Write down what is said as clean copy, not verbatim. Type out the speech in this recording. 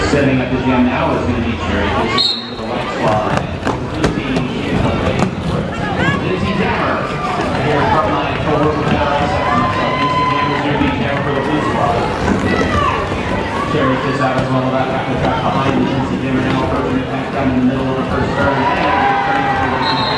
Setting up the jam now is going to be Cherry Kiss for the white squad. Lindsay Dammer here from my co-worker Lindsay Dammer is going to be Dammer for the blue squad. Cherry Kiss out as well, back to the track behind Lindsay Dammer now approaching the back down in the middle of the first turn.